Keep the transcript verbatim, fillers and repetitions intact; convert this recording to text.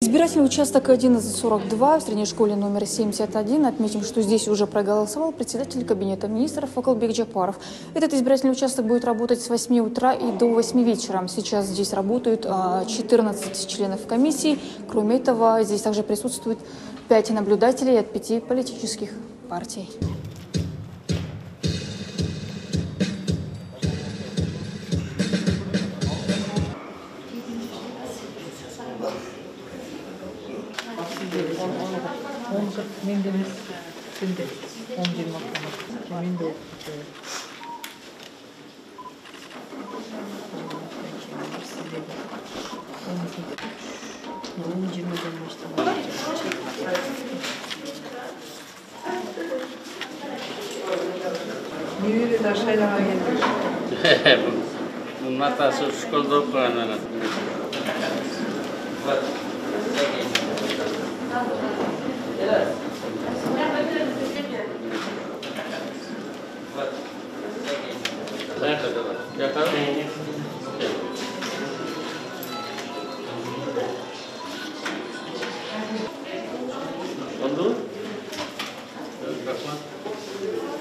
Избирательный участок одиннадцать сорок два в средней школе номер семьдесят один. Отметим, что здесь уже проголосовал председатель кабинета министров Околбек Джапаров. Этот избирательный участок будет работать с восьми утра и до восьми вечера. Сейчас здесь работают четырнадцать членов комиссии. Кроме этого, здесь также присутствует пять наблюдателей от пяти политических партий. Niye de aşağıya gelir? Bunlar da şkolda okuyanlar. Yakar. Oldu? Evet, bakma.